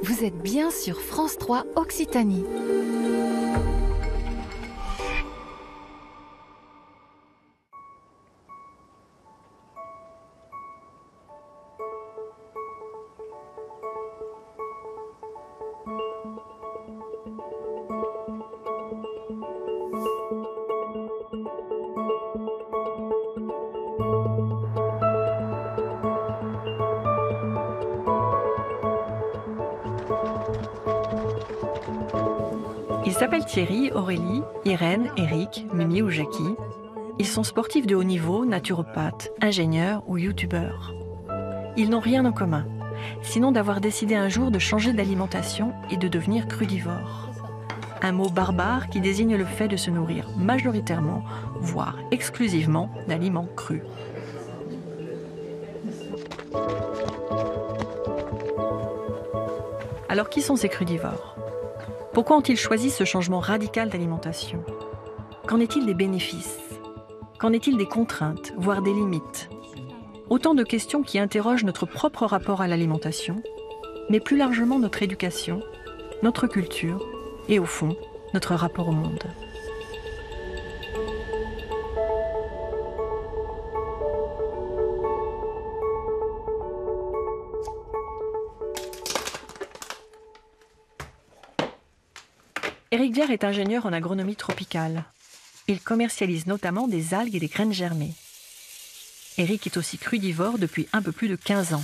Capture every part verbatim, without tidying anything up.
Vous êtes bien sur France trois Occitanie. Ils s'appellent Thierry, Aurélie, Irène, Eric, Mimi ou Jackie. Ils sont sportifs de haut niveau, naturopathes, ingénieurs ou youtubeurs. Ils n'ont rien en commun, sinon d'avoir décidé un jour de changer d'alimentation et de devenir crudivores. Un mot barbare qui désigne le fait de se nourrir majoritairement, voire exclusivement, d'aliments crus. Alors qui sont ces crudivores ? Pourquoi ont-ils choisi ce changement radical d'alimentation ? Qu'en est-il des bénéfices ? Qu'en est-il des contraintes, voire des limites ? Autant de questions qui interrogent notre propre rapport à l'alimentation, mais plus largement notre éducation, notre culture et au fond, notre rapport au monde. Éric Viard est ingénieur en agronomie tropicale. Il commercialise notamment des algues et des graines germées. Éric est aussi crudivore depuis un peu plus de quinze ans.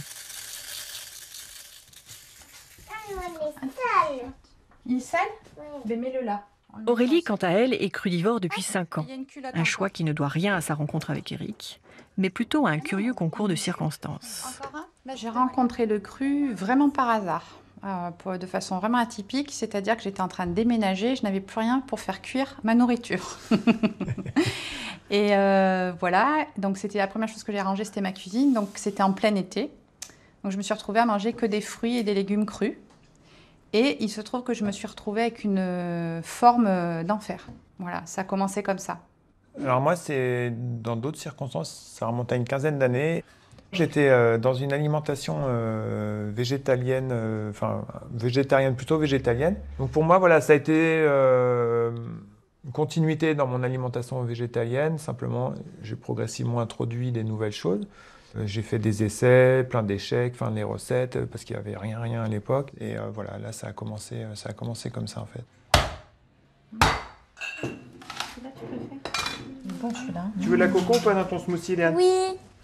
Il est sale ? Ben mets-le là. Aurélie, quant à elle, est crudivore depuis cinq ans. Un choix qui ne doit rien à sa rencontre avec Éric, mais plutôt à un curieux concours de circonstances. J'ai rencontré le cru vraiment par hasard. Euh, pour, de façon vraiment atypique, c'est-à-dire que j'étais en train de déménager, je n'avais plus rien pour faire cuire ma nourriture. Et euh, voilà, donc c'était la première chose que j'ai rangée, c'était ma cuisine, donc c'était en plein été. Donc je me suis retrouvée à manger que des fruits et des légumes crus. Et il se trouve que je me suis retrouvée avec une forme d'enfer. Voilà, ça a commencé comme ça. Alors moi, c'est dans d'autres circonstances, ça remonte à une quinzaine d'années. J'étais euh, dans une alimentation euh, végétalienne, euh, enfin végétarienne, plutôt végétalienne. Donc pour moi, voilà, ça a été euh, une continuité dans mon alimentation végétalienne. Simplement, j'ai progressivement introduit des nouvelles choses. Euh, j'ai fait des essais, plein d'échecs, enfin les recettes, parce qu'il n'y avait rien, rien à l'époque. Et euh, voilà, là, ça a commencé, ça a commencé comme ça en fait. Celui-là, tu préfères ? Bon, celui-là. Tu veux de la coco ou pas dans ton smoothie, Léane ? Oui. Hein ?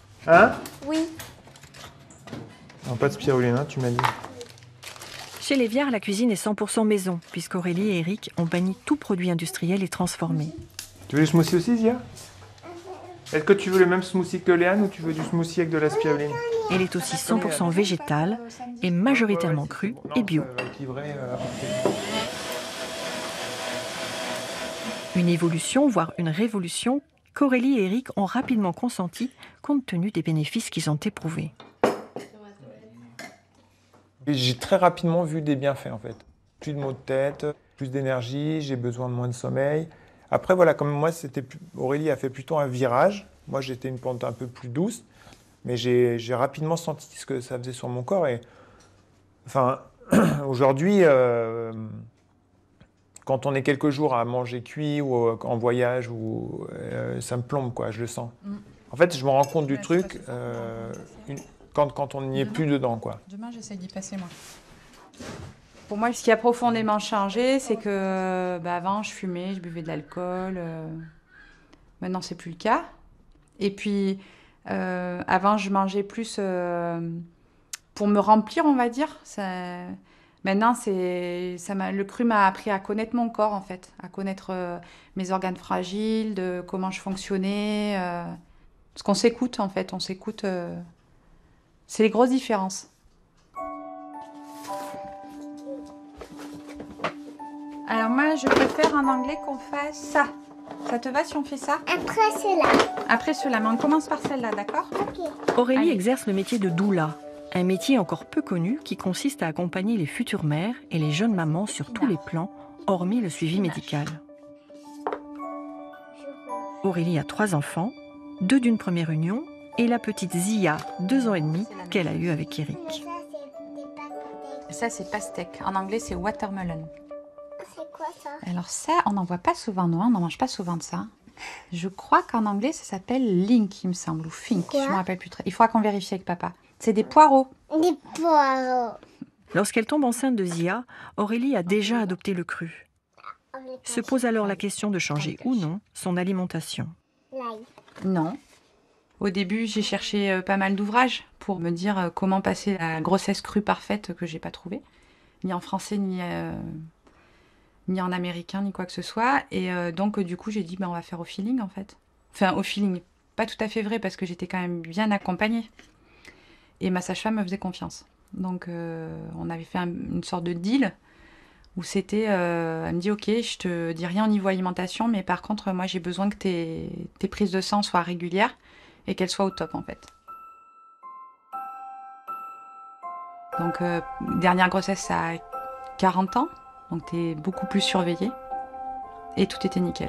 Oui. Non, pas de spirulina, tu m'as dit. Chez les Viard, la cuisine est cent pour cent maison, puisqu'Aurélie et Éric ont banni tout produit industriel et transformé. Tu veux du smoothie aussi, Zia ? Est-ce que tu veux le même smoothie que Léane ou tu veux du smoothie avec de la spiruline ? Elle est aussi cent pour cent végétale et majoritairement crue et bio. Une évolution, voire une révolution, qu'Aurélie et Éric ont rapidement consenti compte tenu des bénéfices qu'ils ont éprouvés. J'ai très rapidement vu des bienfaits en fait. Plus de maux de tête, plus d'énergie, j'ai besoin de moins de sommeil. Après voilà, comme moi, c'était plus... Aurélie a fait plutôt un virage. Moi j'étais une pente un peu plus douce, mais j'ai, j'ai rapidement senti ce que ça faisait sur mon corps. Et enfin, aujourd'hui, euh... quand on est quelques jours à manger cuit ou en voyage, ou, euh, ça me plombe, quoi, je le sens. Mm. En fait, je me rends compte du truc euh, une, quand, quand on n'y est demain, plus dedans, quoi. Demain, j'essaie d'y passer, moi. Pour moi, ce qui a profondément changé, c'est que bah, avant, je fumais, je buvais de l'alcool. Euh... Maintenant, c'est plus le cas. Et puis, euh, avant, je mangeais plus euh, pour me remplir, on va dire. Ça... Maintenant, c'est, ça m'a, le cru m'a appris à connaître mon corps, en fait, à connaître euh, mes organes fragiles, de comment je fonctionnais. Euh, parce qu'on s'écoute, en fait, on s'écoute. Euh, c'est les grosses différences. Alors moi, je préfère en anglais qu'on fasse ça. Ça te va si on fait ça ? Après cela. Après cela, mais on commence par celle-là, d'accord ? Ok. Aurélie Allez. exerce le métier de doula. Un métier encore peu connu qui consiste à accompagner les futures mères et les jeunes mamans sur tous les plans, hormis le suivi médical. Aurélie a trois enfants, deux d'une première union et la petite Zia, deux ans et demi, qu'elle a eue avec Éric. Ça, c'est pastèque. En anglais, c'est watermelon. C'est quoi ça? Alors ça, on n'en voit pas souvent, non, on n'en mange pas souvent de ça. Je crois qu'en anglais, ça s'appelle link, il me semble, ou fink, Quoi? je ne me rappelle plus très. Il faudra qu'on vérifie avec papa. C'est des poireaux. Des poireaux. Lorsqu'elle tombe enceinte de Zia, Aurélie a déjà adopté le cru. Se pose alors la question de changer ou non son alimentation. L'ail. Non. Au début, j'ai cherché euh, pas mal d'ouvrages pour me dire euh, comment passer la grossesse crue parfaite que j'ai pas trouvée, ni en français, ni, euh, ni en américain, ni quoi que ce soit. Et euh, donc, euh, du coup, j'ai dit, ben, on va faire au feeling, en fait. Enfin, au feeling. Pas tout à fait vrai, parce que j'étais quand même bien accompagnée. Et ma sage-femme me faisait confiance. Donc, euh, on avait fait un- une sorte de deal où c'était, euh, elle me dit, ok, je te dis rien au niveau alimentation, mais par contre, moi, j'ai besoin que tes, tes prises de sang soient régulières et qu'elles soient au top, en fait. Donc, euh, dernière grossesse à quarante ans, donc t'es beaucoup plus surveillée. Et tout était nickel.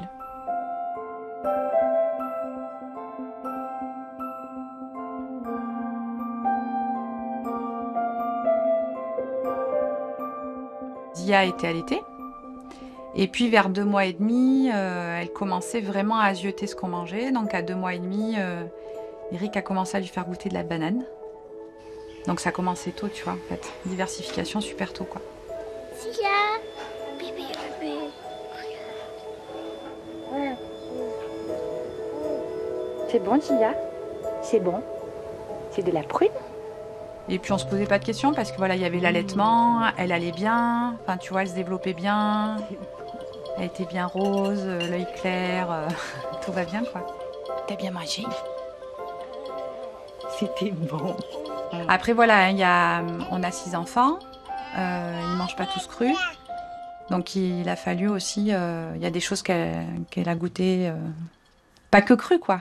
Zia était allaitée. Et puis vers deux mois et demi, euh, elle commençait vraiment à zioter ce qu'on mangeait. Donc à deux mois et demi, euh, Eric a commencé à lui faire goûter de la banane. Donc ça commençait tôt, tu vois, en fait. Diversification super tôt, quoi. Tia. Bébé, bébé. Regarde. C'est bon, Zia? C'est bon? C'est de la prune? Et puis on se posait pas de questions parce que voilà, il y avait l'allaitement, elle allait bien, enfin tu vois, elle se développait bien, elle était bien rose, euh, l'œil clair, euh, tout va bien, quoi. T'as bien mangé? C'était bon. Après voilà, il y a, on a six enfants, euh, ils mangent pas tous crus, donc il a fallu aussi, euh, il y a des choses qu'elle qu'elle a goûtées, euh, pas que crues, quoi.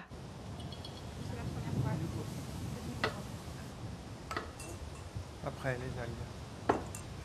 Après, les algues.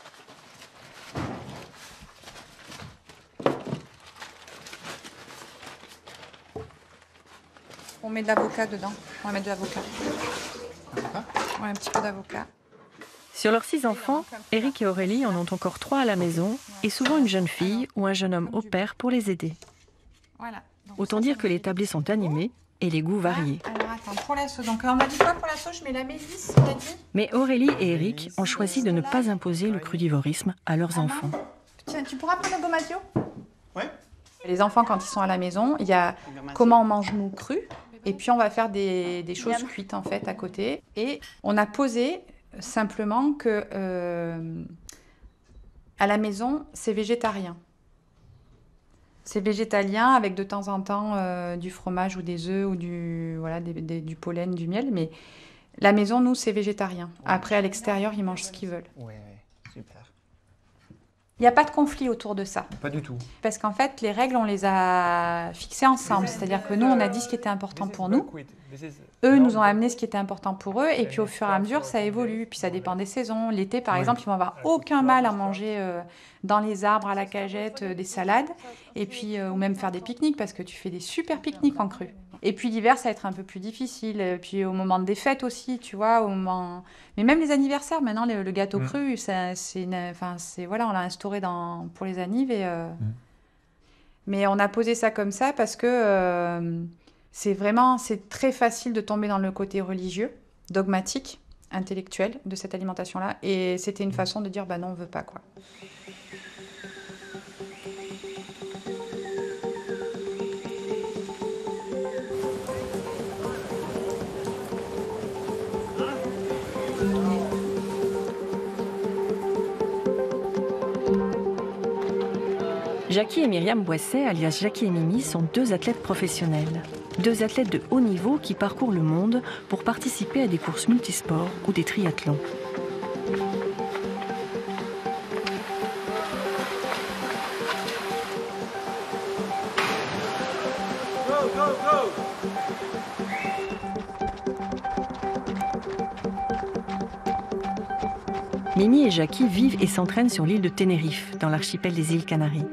On met de l'avocat dedans, on va mettre de l'avocat. Ouais, un petit peu d'avocat. Sur leurs six enfants, Eric et Aurélie en ont encore trois à la maison et souvent une jeune fille ou un jeune homme au pair pour les aider. Voilà. Donc Autant ça, dire ça que me les fait tablés des sont petits animés et les goûts variés. Ah, alors attends, pour la sauce. Donc on a dit quoi pour la sauce? Je mets la mélisse, t'as dit? Mais Aurélie et Eric ont choisi de ne pas imposer le crudivorisme à leurs enfants. Tiens, tu pourras prendre le gomadio? Ouais. Les enfants, quand ils sont à la maison, il y a comment on mange nous cru, et puis on va faire des, des choses cuites en fait à côté. Et on a posé simplement que euh, à la maison, c'est végétarien. C'est végétalien avec de temps en temps euh, du fromage ou des œufs ou du, voilà, des- des- du pollen, du miel. Mais la maison, nous, c'est végétarien. Après, à l'extérieur, ils mangent ce qu'ils veulent. Ouais, ouais, super. Il n'y a pas de conflit autour de ça. Pas du tout. Parce qu'en fait, les règles, on les a fixées ensemble. C'est-à-dire que nous, on a dit ce qui était important pour nous. Eux nous ont amené ce qui était important pour eux. Et puis, au fur et à mesure, ça évolue. Puis, ça dépend des saisons. L'été, par exemple, ils vont avoir aucun mal à manger euh, dans les arbres, à la cagette, euh, des salades. Et puis, euh, ou même faire des pique-niques, parce que tu fais des super pique-niques en cru. Et puis, l'hiver, ça va être un peu plus difficile. Et puis, au moment des fêtes aussi, tu vois, au moment... Mais même les anniversaires, maintenant, le, le gâteau Mm. cru, ça, c'est, une- enfin, c'est, voilà, on l'a instauré dans, pour les annives. Et, euh, Mais on a posé ça comme ça parce que euh, c'est vraiment, c'est très facile de tomber dans le côté religieux, dogmatique, intellectuel de cette alimentation-là. Et c'était une façon de dire, bah non, on veut pas, quoi. Jackie et Myriam Boisset, alias Jackie et Mimi, sont deux athlètes professionnels. Deux athlètes de haut niveau qui parcourent le monde pour participer à des courses multisports ou des triathlons. Mimi et Jackie vivent et s'entraînent sur l'île de Tenerife, dans l'archipel des îles Canaries.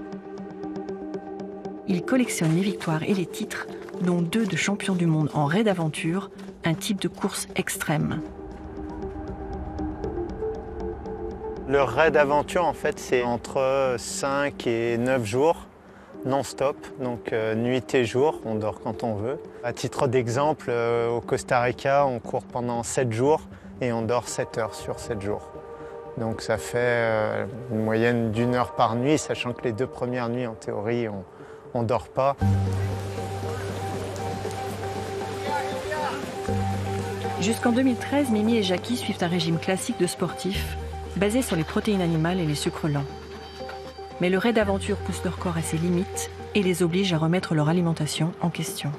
Ils collectionnent les victoires et les titres, dont deux de champions du monde en raid aventure, un type de course extrême. Le raid aventure, en fait, c'est entre cinq et neuf jours, non-stop, donc euh, nuit et jour, on dort quand on veut. À titre d'exemple, euh, au Costa Rica, on court pendant sept jours et on dort sept heures sur sept jours. Donc ça fait euh, une moyenne d'une heure par nuit, sachant que les deux premières nuits, en théorie, on ne dort pas. Jusqu'en deux mille treize, Mimi et Jackie suivent un régime classique de sportifs, basé sur les protéines animales et les sucres lents. Mais le raid d'aventure pousse leur corps à ses limites et les oblige à remettre leur alimentation en question.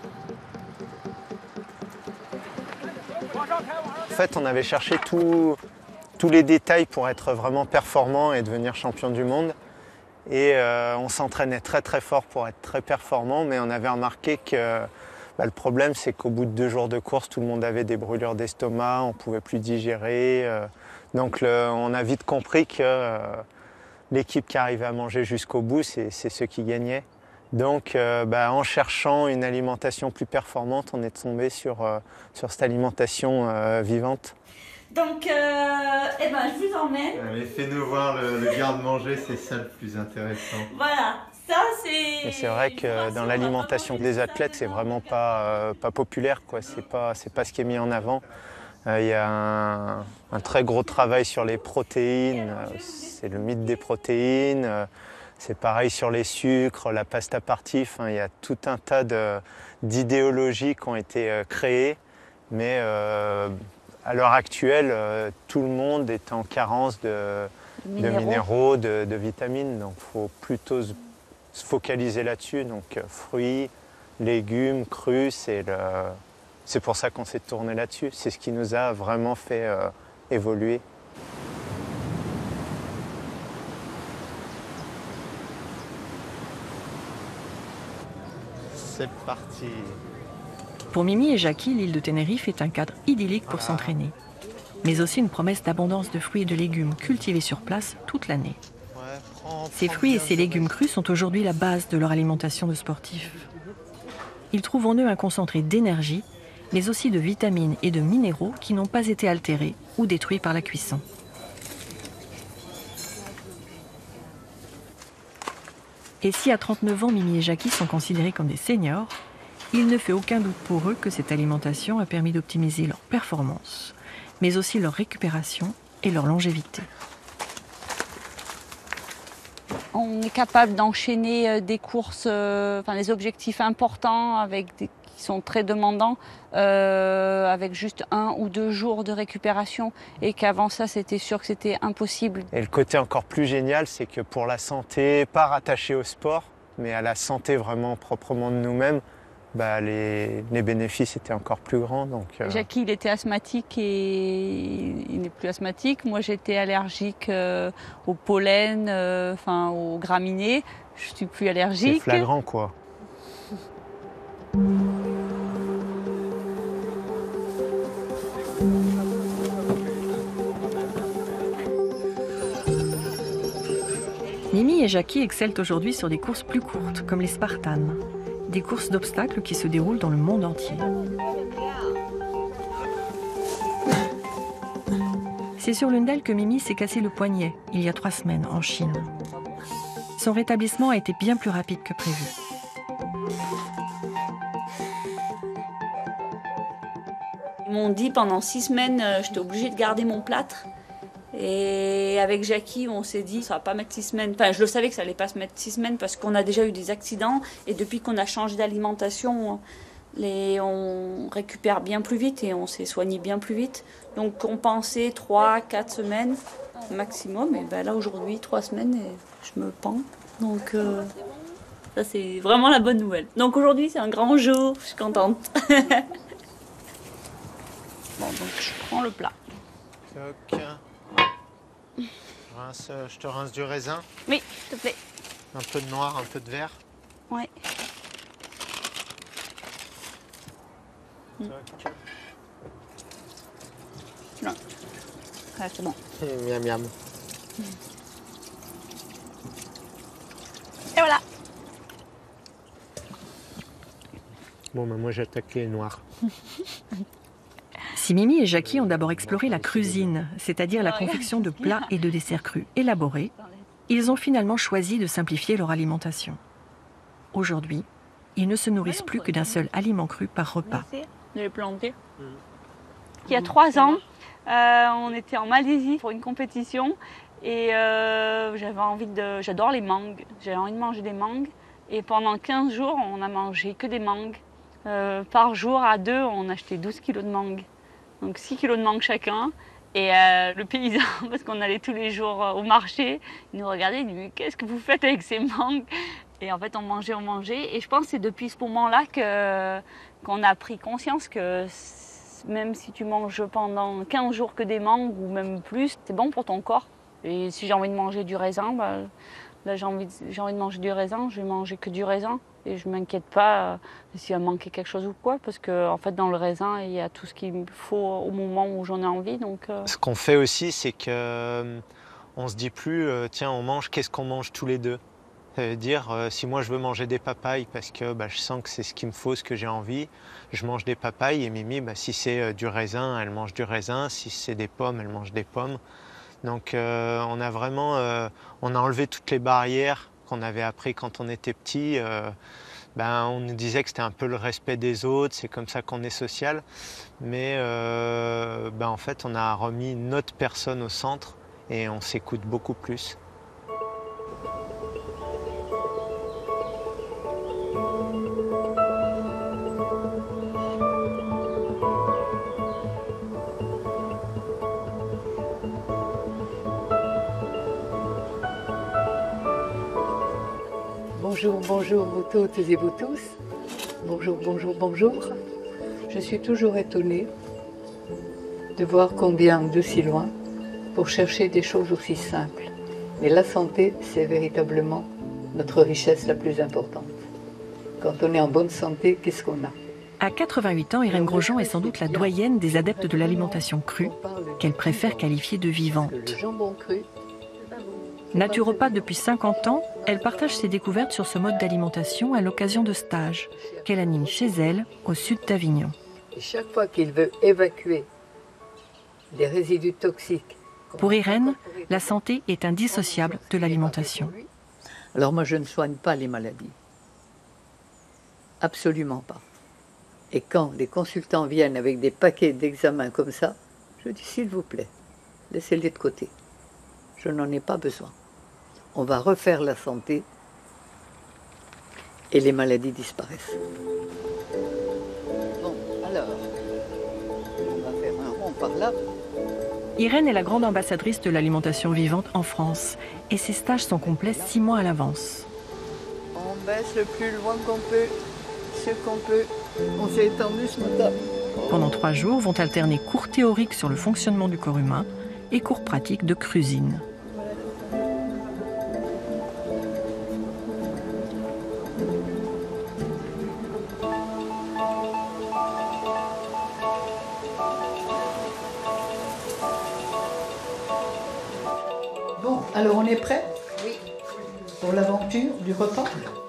En fait, on avait cherché tout, tous les détails pour être vraiment performant et devenir champion du monde. Et euh, on s'entraînait très très fort pour être très performant, mais on avait remarqué que bah, le problème, c'est qu'au bout de deux jours de course, tout le monde avait des brûlures d'estomac, on ne pouvait plus digérer. Euh, donc le, on a vite compris que euh, l'équipe qui arrivait à manger jusqu'au bout, c'est ceux qui gagnaient. Donc euh, bah, en cherchant une alimentation plus performante, on est tombé sur, euh, sur cette alimentation euh, vivante. Donc, euh, eh ben, je vous emmène. Allez, fais-nous voir le, le garde-manger, c'est ça le plus intéressant. Voilà, ça c'est... Et c'est vrai que dans l'alimentation des athlètes, c'est vraiment pas, euh, pas populaire, quoi. C'est pas, c'est pas ce qui est mis en avant. Il euh, y a un, un très gros travail sur les protéines, c'est le mythe des protéines. Euh, c'est pareil sur les sucres, la pasta party. Il y a tout un tas d'idéologies qui ont été euh, créées, mais euh, à l'heure actuelle, euh, tout le monde est en carence de minéraux, de, minéraux, de, de vitamines. Donc il faut plutôt se, se focaliser là-dessus. Donc euh, fruits, légumes, crus, c'est le... C'est pour ça qu'on s'est tourné là-dessus. C'est ce qui nous a vraiment fait euh, évoluer. C'est parti. Pour Mimi et Jackie, l'île de Tenerife est un cadre idyllique pour s'entraîner, mais aussi une promesse d'abondance de fruits et de légumes cultivés sur place toute l'année. Ces fruits et ces légumes crus sont aujourd'hui la base de leur alimentation de sportifs. Ils trouvent en eux un concentré d'énergie, mais aussi de vitamines et de minéraux qui n'ont pas été altérés ou détruits par la cuisson. Et si à trente-neuf ans, Mimi et Jackie sont considérés comme des seniors, il ne fait aucun doute pour eux que cette alimentation a permis d'optimiser leur performance, mais aussi leur récupération et leur longévité. On est capable d'enchaîner des courses, euh, enfin des objectifs importants avec des qui sont très demandants, euh, avec juste un ou deux jours de récupération, et qu'avant ça, c'était sûr que c'était impossible. Et le côté encore plus génial, c'est que pour la santé, pas rattaché au sport, mais à la santé vraiment proprement de nous-mêmes, bah, les, les bénéfices étaient encore plus grands. Donc, euh... Jackie, il était asthmatique et il n'est plus asthmatique. Moi, j'étais allergique euh, au pollen, euh, enfin aux graminées. Je suis plus allergique. C'est flagrant, quoi. Mimi et Jackie excellent aujourd'hui sur des courses plus courtes, comme les Spartans, des courses d'obstacles qui se déroulent dans le monde entier. C'est sur l'une d'elles que Mimi s'est cassé le poignet, il y a trois semaines, en Chine. Son rétablissement a été bien plus rapide que prévu. Ils m'ont dit pendant six semaines, euh, j'étais obligée de garder mon plâtre. Et avec Jackie, on s'est dit, ça va pas mettre six semaines. Enfin, je le savais que ça allait pas se mettre six semaines parce qu'on a déjà eu des accidents. Et depuis qu'on a changé d'alimentation, les... on récupère bien plus vite et on s'est soigné bien plus vite. Donc on pensait trois, quatre semaines maximum. Et ben là, aujourd'hui, trois semaines et je me pends. Donc euh, ça, c'est vraiment la bonne nouvelle. Donc aujourd'hui, c'est un grand jour. Je suis contente. Bon, donc je prends le plat. Toc. Rince, je te rince du raisin. Oui, s'il te plaît. Un peu de noir, un peu de vert. Ouais. Toc. Non. Ah, c'est bon. Et miam miam. Et voilà. Bon, bah moi j'attaque les noirs. Si Mimi et Jackie ont d'abord exploré la cuisine, c'est-à-dire la confection de plats et de desserts crus élaborés, ils ont finalement choisi de simplifier leur alimentation. Aujourd'hui, ils ne se nourrissent plus que d'un seul aliment cru par repas. De les planter. Il y a trois ans, euh, on était en Malaisie pour une compétition et euh, j'avais envie de, j'adore les mangues, j'avais envie de manger des mangues et pendant quinze jours, on a mangé que des mangues. Euh, par jour, à deux, on achetait douze kilos de mangues. Donc six kilos de mangue chacun. Et euh, le paysan, parce qu'on allait tous les jours au marché, il nous regardait, il nous dit « Qu'est-ce que vous faites avec ces mangues ?» Et en fait, on mangeait, on mangeait. Et je pense que c'est depuis ce moment-là que, qu'on a pris conscience que même si tu manges pendant quinze jours que des mangues, ou même plus, c'est bon pour ton corps. Et si j'ai envie de manger du raisin, bah, là j'ai envie, de, j'ai envie de manger du raisin, je vais manger que du raisin. Et je ne m'inquiète pas euh, s'il va manquer quelque chose ou quoi, parce qu'en en fait, dans le raisin, il y a tout ce qu'il me faut au moment où j'en ai envie. Donc, euh... Ce qu'on fait aussi, c'est qu'on euh, ne se dit plus, euh, tiens, on mange, qu'est-ce qu'on mange tous les deux? Ça veut dire, euh, si moi je veux manger des papayes parce que bah, je sens que c'est ce qu'il me faut, ce que j'ai envie, je mange des papayes. Et Mimi, bah, si c'est euh, du raisin, elle mange du raisin. Si c'est des pommes, elle mange des pommes. Donc euh, on a vraiment euh, on a enlevé toutes les barrières qu'on avait appris quand on était petit. Euh, ben, on nous disait que c'était un peu le respect des autres, c'est comme ça qu'on est social. Mais euh, ben, en fait, on a remis notre personne au centre et on s'écoute beaucoup plus. Bonjour, bonjour vous toutes et vous tous. Bonjour, bonjour, bonjour. Je suis toujours étonnée de voir qu'on vient de si loin pour chercher des choses aussi simples. Mais la santé, c'est véritablement notre richesse la plus importante. Quand on est en bonne santé, qu'est-ce qu'on a? À quatre-vingt-huit ans, Irène Grosjean est sans doute la doyenne des adeptes de l'alimentation crue, qu'elle préfère qualifier de vivante. Le jambon cru. Naturopathe depuis cinquante ans, elle partage ses découvertes sur ce mode d'alimentation à l'occasion de stages qu'elle anime chez elle, au sud d'Avignon. Et chaque fois qu'il veut évacuer des résidus toxiques... Pour Irène, la santé est indissociable de l'alimentation. Alors moi, je ne soigne pas les maladies. Absolument pas. Et quand les consultants viennent avec des paquets d'examens comme ça, je dis s'il vous plaît, laissez-les de côté. Je n'en ai pas besoin. On va refaire la santé et les maladies disparaissent. Bon, alors, on va faire un rond par là. Irène est la grande ambassadrice de l'alimentation vivante en France et ses stages sont complets six mois à l'avance. On baisse le plus loin qu'on peut, ce qu'on peut. On s'est étendu ce matin. Pendant trois jours vont alterner cours théoriques sur le fonctionnement du corps humain et cours pratiques de cuisine. Bon, alors on est prêt? Oui. Pour l'aventure du repas?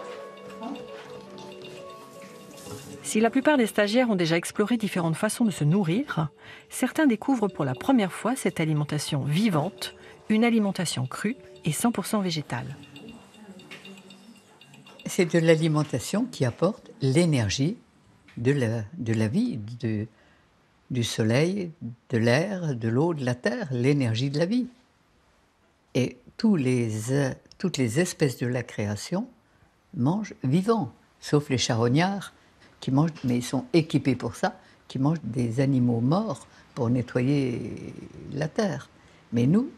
Si la plupart des stagiaires ont déjà exploré différentes façons de se nourrir, certains découvrent pour la première fois cette alimentation vivante, une alimentation crue et cent pour cent végétale. C'est de l'alimentation qui apporte l'énergie de la, de la vie, de, du soleil, de l'air, de l'eau, de la terre, l'énergie de la vie. Et tous les, toutes les espèces de la création mangent vivant, sauf les charognards, qui mangent, mais ils sont équipés pour ça, qui mangent des animaux morts pour nettoyer la terre. Mais nous,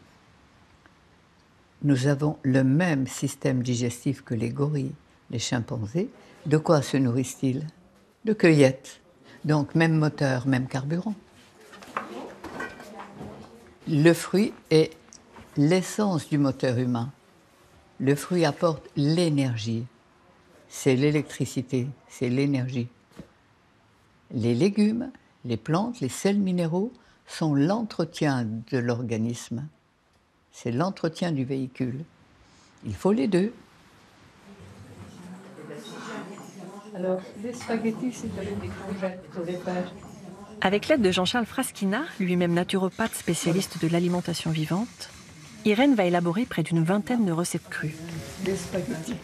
nous avons le même système digestif que les gorilles, les chimpanzés. De quoi se nourrissent-ils? De cueillettes. Donc même moteur, même carburant. Le fruit est l'essence du moteur humain. Le fruit apporte l'énergie. C'est l'électricité, c'est l'énergie. Les légumes, les plantes, les sels minéraux sont l'entretien de l'organisme. C'est l'entretien du véhicule. Il faut les deux. Alors, les spaghettis, c'est avec des courgettes au départ. Avec l'aide de Jean-Charles Fraschina, lui-même naturopathe spécialiste de l'alimentation vivante, Irène va élaborer près d'une vingtaine de recettes crues. Des spaghettis.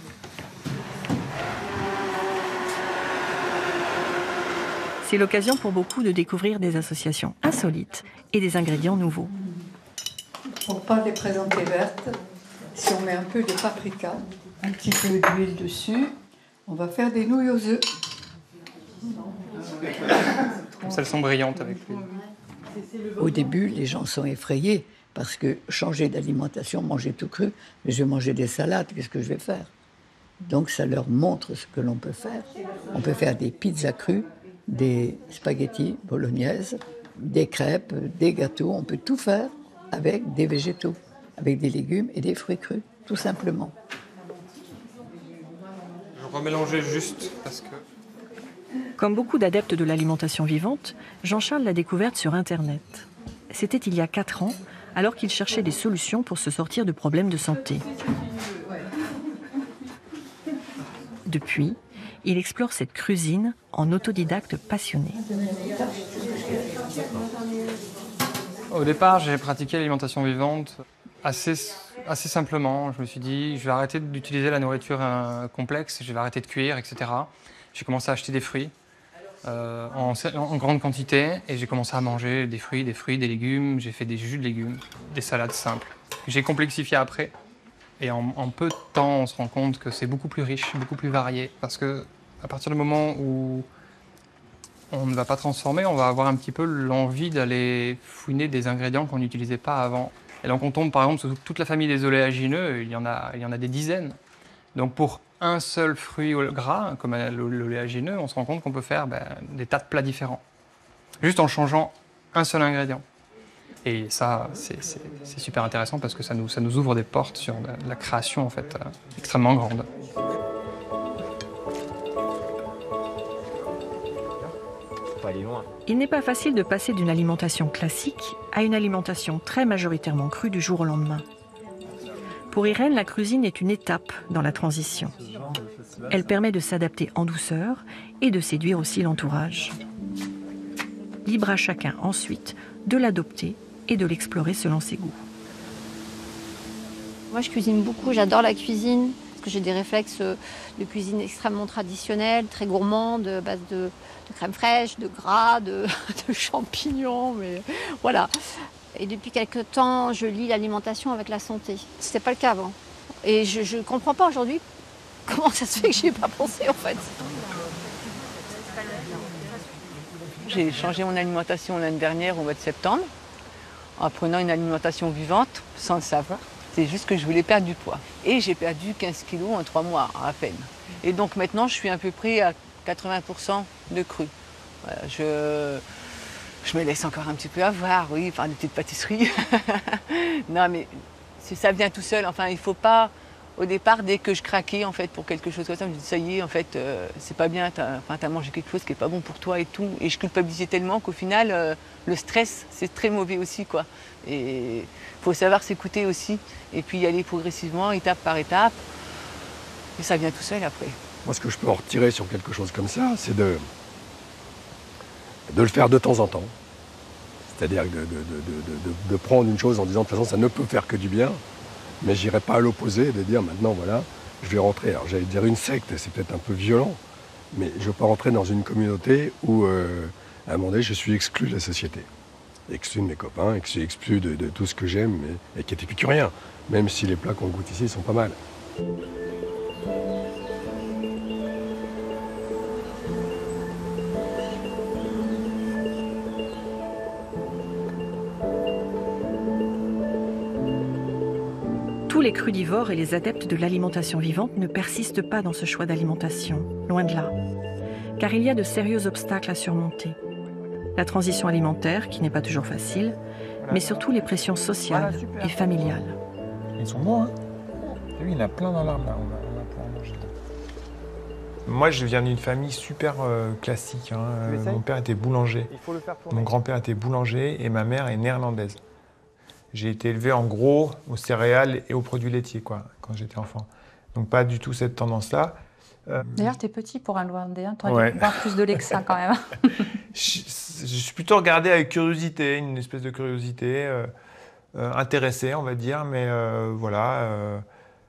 C'est l'occasion pour beaucoup de découvrir des associations insolites et des ingrédients nouveaux. Pour ne pas les présenter vertes, si on met un peu de paprika, un petit peu d'huile dessus, on va faire des nouilles aux œufs. Comme ça, elles sont brillantes avec l'huile. Au début, les gens sont effrayés parce que changer d'alimentation, manger tout cru, mais je vais manger des salades, qu'est-ce que je vais faire? Donc ça leur montre ce que l'on peut faire. On peut faire des pizzas crues, des spaghettis bolognaises, des crêpes, des gâteaux, on peut tout faire avec des végétaux, avec des légumes et des fruits crus, tout simplement. Je remélangeais juste parce que... Comme beaucoup d'adeptes de l'alimentation vivante, Jean-Charles l'a découverte sur Internet. C'était il y a quatre ans, alors qu'il cherchait des solutions pour se sortir de problèmes de santé. Depuis, il explore cette cuisine en autodidacte passionné. Au départ, j'ai pratiqué l'alimentation vivante assez, assez simplement. Je me suis dit, je vais arrêter d'utiliser la nourriture euh, complexe, je vais arrêter de cuire, et cetera. J'ai commencé à acheter des fruits euh, en, en grande quantité et j'ai commencé à manger des fruits, des fruits, des légumes. J'ai fait des jus de légumes, des salades simples. J'ai complexifié après et en, en peu de temps, on se rend compte que c'est beaucoup plus riche, beaucoup plus varié. Parce que à partir du moment où on ne va pas transformer, on va avoir un petit peu l'envie d'aller fouiner des ingrédients qu'on n'utilisait pas avant. Et donc on tombe par exemple sur toute la famille des oléagineux, il y en a, il y en a des dizaines. Donc pour un seul fruit gras, comme l'oléagineux, on se rend compte qu'on peut faire ben, des tas de plats différents. Juste en changeant un seul ingrédient. Et ça, c'est super intéressant parce que ça nous, ça nous ouvre des portes sur la, la création en fait, euh, extrêmement grande. Il n'est pas facile de passer d'une alimentation classique à une alimentation très majoritairement crue du jour au lendemain. Pour Irène, la cuisine est une étape dans la transition. Elle permet de s'adapter en douceur et de séduire aussi l'entourage. Libre à chacun ensuite de l'adopter et de l'explorer selon ses goûts. Moi, je cuisine beaucoup, j'adore la cuisine, parce que j'ai des réflexes de cuisine extrêmement traditionnels, très gourmands, de base de, de crème fraîche, de gras, de, de champignons, mais voilà. Et depuis quelque temps, je lie l'alimentation avec la santé. C'était pas le cas avant. Et je ne comprends pas aujourd'hui comment ça se fait que je n'y ai pas pensé en fait. J'ai changé mon alimentation l'année dernière au mois de septembre en prenant une alimentation vivante sans le savoir. C'est juste que je voulais perdre du poids. Et j'ai perdu quinze kilos en trois mois à peine. Et donc maintenant, je suis à peu près à quatre-vingts pour cent de cru. Voilà, je... Je me laisse encore un petit peu avoir, oui, par des petites pâtisseries. Non, mais ça vient tout seul. Enfin, il ne faut pas, au départ, dès que je craquais en fait, pour quelque chose comme ça, je me dis, ça y est, en fait, euh, c'est pas bien, tu as enfin, mangé quelque chose qui n'est pas bon pour toi et tout. Et je culpabilisais tellement qu'au final, euh, le stress, c'est très mauvais aussi, quoi. Et il faut savoir s'écouter aussi, et puis y aller progressivement, étape par étape. Et ça vient tout seul après. Moi, ce que je peux en retirer sur quelque chose comme ça, c'est de... de le faire de temps en temps. C'est-à-dire de, de, de, de, de prendre une chose en disant de toute façon ça ne peut faire que du bien, mais je n'irai pas à l'opposé, de dire maintenant voilà, je vais rentrer. Alors j'allais dire une secte, c'est peut-être un peu violent, mais je ne veux pas rentrer dans une communauté où euh, à un moment donné je suis exclu de la société. Exclu de mes copains, exclu de, de tout ce que j'aime et, et qui est épicurien, même si les plats qu'on goûte ici sont pas mal. Tous les crudivores et les adeptes de l'alimentation vivante ne persistent pas dans ce choix d'alimentation, loin de là. Car il y a de sérieux obstacles à surmonter. La transition alimentaire, qui n'est pas toujours facile, mais surtout les pressions sociales et familiales. Ils sont bons, hein? Oui, il y en a plein dans l'arbre, là. On va, on va pouvoir manger. Moi, je viens d'une famille super euh, classique. Hein. Euh, mon père était boulanger. Mon grand-père était boulanger et ma mère est néerlandaise. J'ai été élevé en gros aux céréales et aux produits laitiers quoi, quand j'étais enfant. Donc pas du tout cette tendance-là. Euh... D'ailleurs, t'es petit pour un Loindéen, t'aurais ouais. dû boire plus de lait que ça quand même. je suis plutôt regardé avec curiosité, une espèce de curiosité euh, euh, intéressée, on va dire, mais euh, voilà. Euh,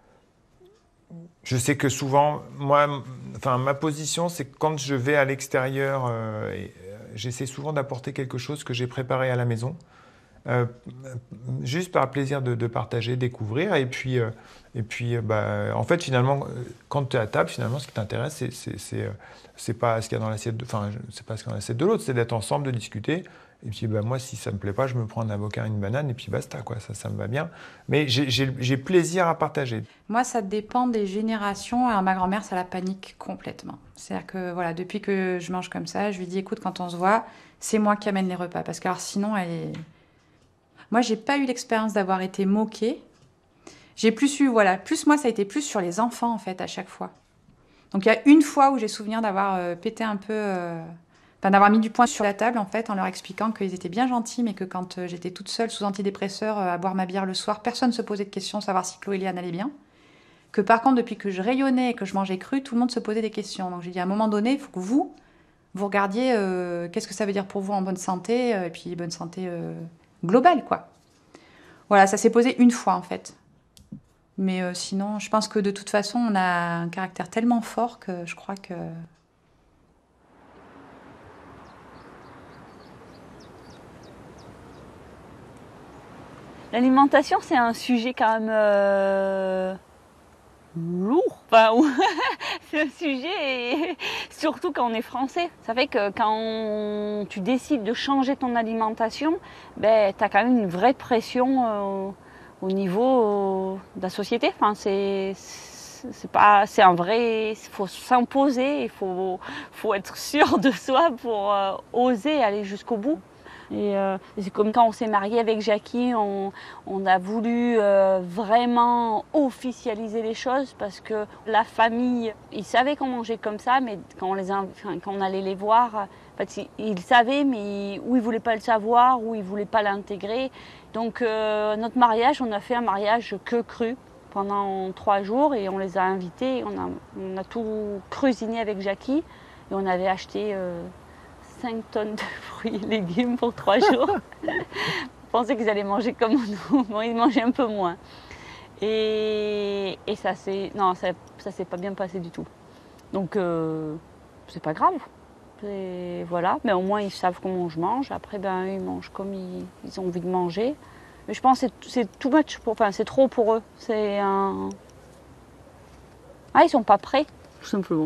je sais que souvent, moi, enfin, ma position, c'est que quand je vais à l'extérieur, euh, et, euh, j'essaie souvent d'apporter quelque chose que j'ai préparé à la maison, euh, juste par plaisir de, de partager, découvrir, et puis, euh, et puis, euh, bah, en fait, finalement, quand tu es à table, finalement, ce qui t'intéresse, c'est, c'est, c'est, euh, c'est pas ce qu'il y a dans l'assiette, de, enfin, c'est pas ce qu'il y a dans l'assiette de l'autre, c'est d'être ensemble, de discuter. Et puis, bah, moi, si ça me plaît pas, je me prends un avocat, une banane, et puis basta, quoi. Ça, ça me va bien. Mais j'ai, j'ai, j'ai plaisir à partager. Moi, ça dépend des générations. Alors, ma grand-mère, ça la panique complètement. C'est-à-dire que, voilà, depuis que je mange comme ça, je lui dis, écoute, quand on se voit, c'est moi qui amène les repas. Parce que, alors, sinon, elle est... Moi, j'ai pas eu l'expérience d'avoir été moquée. J'ai plus eu, voilà, plus moi, ça a été plus sur les enfants, en fait, à chaque fois. Donc, il y a une fois où j'ai souvenir d'avoir euh, pété un peu... Euh... Enfin, d'avoir mis du poing sur la table, en fait, en leur expliquant qu'ils étaient bien gentils, mais que quand euh, j'étais toute seule sous antidépresseur euh, à boire ma bière le soir, personne ne se posait de questions, savoir si Chloé et Liane allaient bien. Que par contre, depuis que je rayonnais et que je mangeais cru, tout le monde se posait des questions. Donc j'ai dit, à un moment donné, il faut que vous, vous regardiez euh, qu'est-ce que ça veut dire pour vous en bonne santé, euh, et puis bonne santé euh, globale, quoi. Voilà, ça s'est posé une fois, en fait. Mais euh, sinon, je pense que de toute façon, on a un caractère tellement fort que je crois que... L'alimentation, c'est un sujet quand même euh, lourd. Enfin, c'est un sujet, et surtout quand on est français. Ça fait que quand on, tu décides de changer ton alimentation, ben, tu as quand même une vraie pression euh, au niveau euh, de la société. Enfin, c'est, c'est, pas, c'est un vrai... Il faut s'imposer, il faut, faut être sûr de soi pour euh, oser aller jusqu'au bout. Et euh, c'est comme quand on s'est marié avec Jackie, on, on a voulu euh, vraiment officialiser les choses parce que la famille, ils savaient qu'on mangeait comme ça, mais quand on, les a, enfin, quand on allait les voir, en fait, ils, ils savaient, mais ou ils ne voulaient pas le savoir, ou ils ne voulaient pas l'intégrer. Donc euh, notre mariage, on a fait un mariage que cru pendant trois jours et on les a invités, on a, on a tout cuisiné avec Jackie et on avait acheté... Euh, cinq tonnes de fruits et légumes pour trois jours. Je pensais qu'ils allaient manger comme nous. Bon, ils mangeaient un peu moins. Et, et ça s'est non, ça, ça s'est pas bien passé du tout. Donc, euh, c'est pas grave. Et voilà. Mais au moins, ils savent comment je mange. Après, ben, ils mangent comme ils, ils ont envie de manger. Mais je pense que c'est, c'est too much. Pour, enfin, c'est trop pour eux. C'est un... Ah, ils sont pas prêts, tout simplement.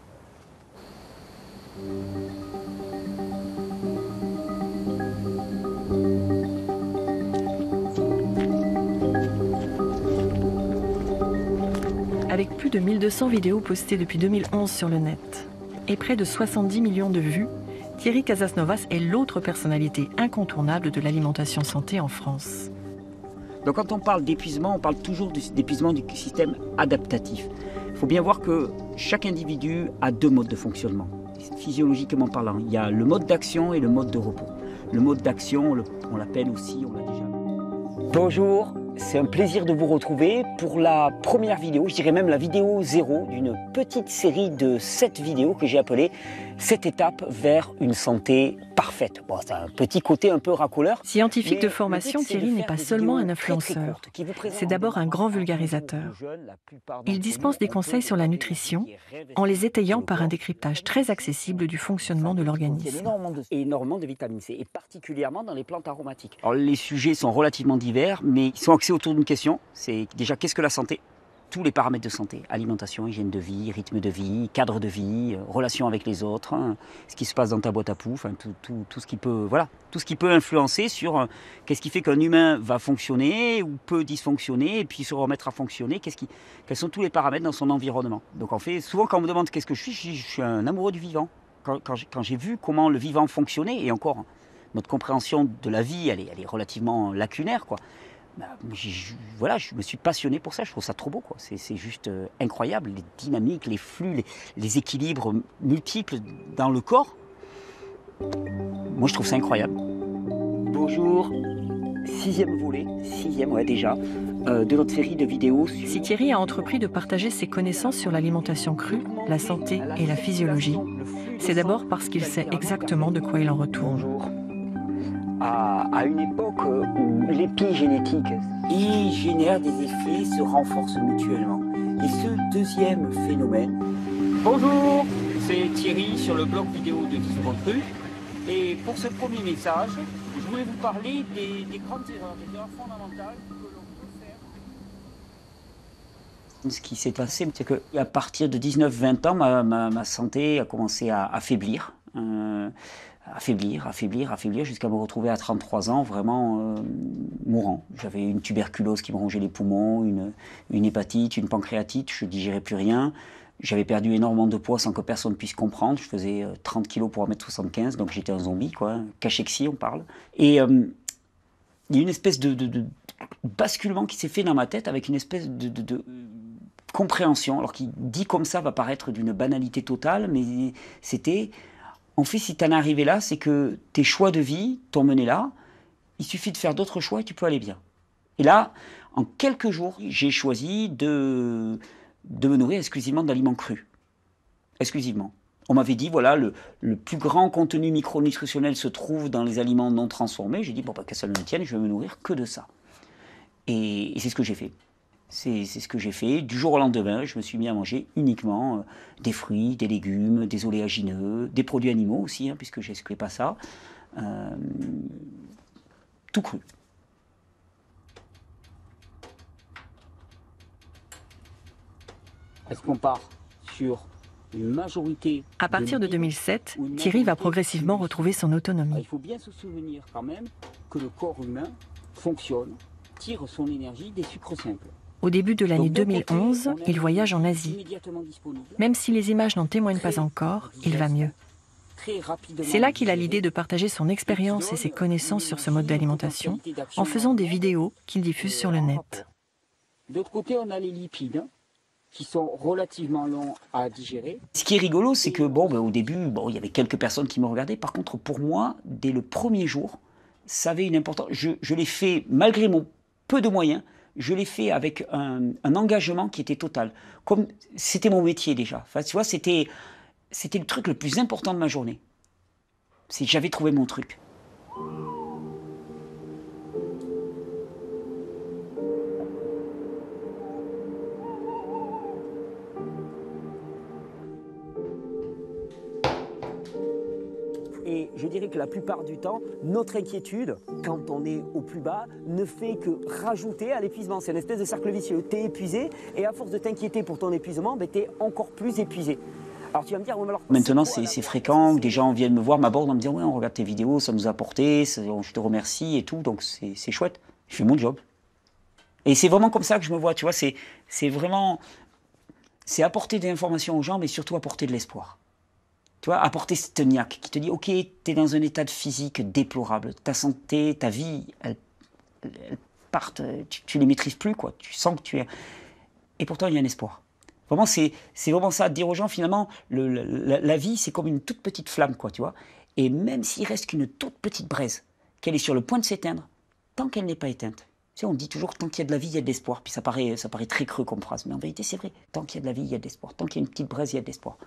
Avec plus de mille deux cents vidéos postées depuis deux mille onze sur le net et près de soixante-dix millions de vues, Thierry Casasnovas est l'autre personnalité incontournable de l'alimentation santé en France. Donc quand on parle d'épuisement, on parle toujours d'épuisement du système adaptatif. Il faut bien voir que chaque individu a deux modes de fonctionnement, physiologiquement parlant. Il y a le mode d'action et le mode de repos. Le mode d'action, on l'appelle aussi, on l'a déjà... Bonjour, c'est un plaisir de vous retrouver pour la première vidéo, je dirais même la vidéo zéro d'une petite série de sept vidéos que j'ai appelées « sept étapes vers une santé parfaite ». Bon, c'est un petit côté un peu racoleur. Scientifique de formation, Thierry n'est pas seulement un influenceur, c'est d'abord un grand vulgarisateur. Il dispense des conseils sur la nutrition en les étayant par un décryptage très accessible du fonctionnement de l'organisme. Énormément de, énormément de vitamine C, et particulièrement dans les plantes aromatiques. Alors, les sujets sont relativement divers, mais ils sont axés autour d'une question, c'est déjà qu'est-ce que la santé ? Tous les paramètres de santé, alimentation, hygiène de vie, rythme de vie, cadre de vie, relation avec les autres, hein, ce qui se passe dans ta boîte à poux, enfin, tout, tout, tout, ce qui peut, voilà, tout ce qui peut influencer sur euh, qu'est-ce qui fait qu'un humain va fonctionner ou peut dysfonctionner et puis se remettre à fonctionner, qu'est-ce qui, quels sont tous les paramètres dans son environnement. Donc en fait, souvent quand on me demande qu'est-ce que je suis, je, je suis un amoureux du vivant. Quand, quand, j'ai, quand j'ai vu comment le vivant fonctionnait, et encore, notre compréhension de la vie, elle est, elle est relativement lacunaire, quoi. Bah, je, voilà, je me suis passionné pour ça, je trouve ça trop beau, quoi. C'est, c'est juste euh, incroyable, les dynamiques, les flux, les, les équilibres multiples dans le corps. Moi, je trouve ça incroyable. Bonjour, sixième volet, sixième ouais déjà, euh, de notre série de vidéos. Sur... Si Thierry a entrepris de partager ses connaissances sur l'alimentation crue, la santé et la physiologie, c'est d'abord parce qu'il sait exactement de quoi il en retourne. À, à une époque où l'épigénétique et génère des effets, se renforcent mutuellement. Et ce deuxième phénomène... Bonjour, c'est Thierry sur le blog vidéo de Vivre Cru. Et pour ce premier message, je voulais vous parler des, des grandes erreurs, des erreurs fondamentales que l'on peut faire. Ce qui s'est passé, c'est qu'à partir de dix-neuf vingt ans, ma, ma, ma santé a commencé à affaiblir. Euh, affaiblir, affaiblir, affaiblir, jusqu'à me retrouver à trente-trois ans vraiment euh, mourant. J'avais une tuberculose qui me rongeait les poumons, une, une hépatite, une pancréatite, je ne digérais plus rien. J'avais perdu énormément de poids sans que personne puisse comprendre. Je faisais trente kilos pour un mètre soixante-quinze, donc j'étais un zombie, quoi. Cachexie, on parle. Et euh, il y a une espèce de, de, de basculement qui s'est fait dans ma tête avec une espèce de, de, de compréhension. Alors qui dit comme ça va paraître d'une banalité totale, mais c'était... En fait, si tu en es arrivé là, c'est que tes choix de vie t'ont mené là. Il suffit de faire d'autres choix et tu peux aller bien. Et là, en quelques jours, j'ai choisi de... de me nourrir exclusivement d'aliments crus. Exclusivement. On m'avait dit, voilà, le, le plus grand contenu micronutritionnel se trouve dans les aliments non transformés. J'ai dit, bon, bah, qu'à ça ne me tienne, je vais me nourrir que de ça. Et, et c'est ce que j'ai fait. C'est ce que j'ai fait. Du jour au lendemain, je me suis mis à manger uniquement euh, des fruits, des légumes, des oléagineux, des produits animaux aussi, hein, puisque je n'exclus pas ça. Euh, tout cru. Est-ce qu'on part sur une majorité... À partir de deux mille sept, Thierry va progressivement retrouver son autonomie. Il faut bien se souvenir quand même que le corps humain fonctionne, tire son énergie des sucres simples. Au début de l'année deux mille onze, il voyage en Asie. Même si les images n'en témoignent pas encore, il va mieux. C'est là qu'il a l'idée de partager son expérience et ses connaissances sur ce mode d'alimentation en faisant des vidéos qu'il diffuse sur le net. D'autre côté, on a les lipides, qui sont relativement longs à digérer. Ce qui est rigolo, c'est que bon, ben, au début, bon, il y avait quelques personnes qui me regardaient. Par contre, pour moi, dès le premier jour, ça avait une importance. Je, je l'ai fait, malgré mon peu de moyens, je l'ai fait avec un, un engagement qui était total. Comme c'était mon métier déjà. Enfin, tu vois, c'était, c'était le truc le plus important de ma journée. C'est j'avais trouvé mon truc. Et je dirais que la plupart du temps, notre inquiétude, quand on est au plus bas, ne fait que rajouter à l'épuisement. C'est une espèce de cercle vicieux. Tu es épuisé et à force de t'inquiéter pour ton épuisement, ben, tu es encore plus épuisé. Alors tu vas me dire, ouais, alors, maintenant c'est fréquent que des gens viennent me voir, m'abordent en me disant, ouais, on regarde tes vidéos, ça nous a apporté, je te remercie et tout, donc c'est chouette. Je fais mon job. Et c'est vraiment comme ça que je me vois, tu vois, c'est vraiment, c'est apporter des informations aux gens, mais surtout apporter de l'espoir. Tu vois, apporter cette niaque qui te dit, ok, tu es dans un état de physique déplorable, ta santé, ta vie, elles, elles partent, tu, tu les maîtrises plus, quoi. Tu sens que tu es... Et pourtant, il y a un espoir. Vraiment, c'est vraiment ça, de dire aux gens, finalement, le, la, la vie, c'est comme une toute petite flamme, quoi, tu vois. Et même s'il reste qu'une toute petite braise, qu'elle est sur le point de s'éteindre, tant qu'elle n'est pas éteinte, tu sais, on dit toujours, tant qu'il y a de la vie, il y a de l'espoir. Puis ça paraît, ça paraît très creux comme phrase, mais en vérité, c'est vrai. Tant qu'il y a de la vie, il y a de l'espoir. Tant qu'il y a une petite braise, il y a de l'espoir.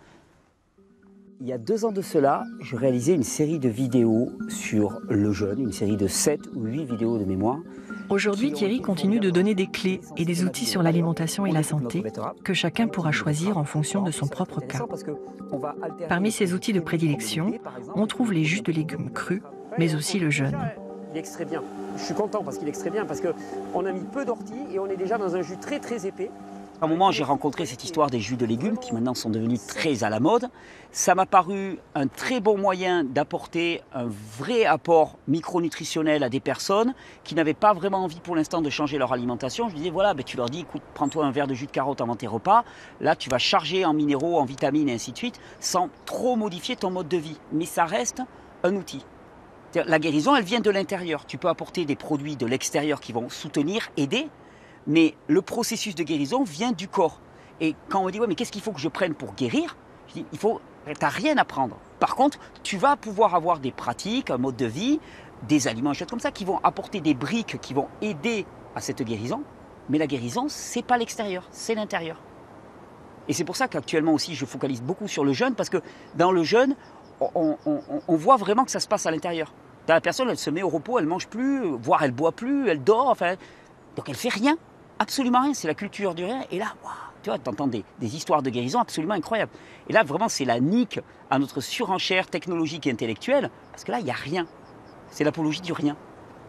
Il y a deux ans de cela, je réalisais une série de vidéos sur le jeûne, une série de sept ou huit vidéos de mémoire. Aujourd'hui, Thierry continue de donner des clés et des outils sur l'alimentation et la santé que chacun pourra choisir en fonction de son propre cas. Parmi ces outils de prédilection, on trouve les jus de légumes crus, mais aussi le jeûne. Il extrait bien. Je suis content parce qu'il extrait bien, parce qu'on a mis peu d'ortie et on est déjà dans un jus très très épais. À un moment, j'ai rencontré cette histoire des jus de légumes qui maintenant sont devenus très à la mode. Ça m'a paru un très bon moyen d'apporter un vrai apport micronutritionnel à des personnes qui n'avaient pas vraiment envie pour l'instant de changer leur alimentation. Je disais, voilà, ben, tu leur dis, écoute, prends-toi un verre de jus de carotte avant tes repas. Là, tu vas charger en minéraux, en vitamines et ainsi de suite, sans trop modifier ton mode de vie. Mais ça reste un outil. La guérison, elle vient de l'intérieur. Tu peux apporter des produits de l'extérieur qui vont soutenir, aider. Mais le processus de guérison vient du corps. Et quand on me dit, ouais, mais qu'est-ce qu'il faut que je prenne pour guérir? Je dis, il faut, t'as rien à prendre. Par contre, tu vas pouvoir avoir des pratiques, un mode de vie des aliments, des choses comme ça, qui vont apporter des briques qui vont aider à cette guérison. Mais la guérison, c'est pas l'extérieur, c'est l'intérieur. Et c'est pour ça qu'actuellement aussi, je focalise beaucoup sur le jeûne, parce que dans le jeûne, on, on, on voit vraiment que ça se passe à l'intérieur. La personne, elle se met au repos, elle mange plus, voire elle boit plus, elle dort, enfin, donc elle fait rien, absolument rien. C'est la culture du rien. Et là, waouh, tu vois, tu entends des, des histoires de guérison absolument incroyables. Et là, vraiment, c'est la nique à notre surenchère technologique et intellectuelle, parce que là, il n'y a rien. C'est l'apologie du rien.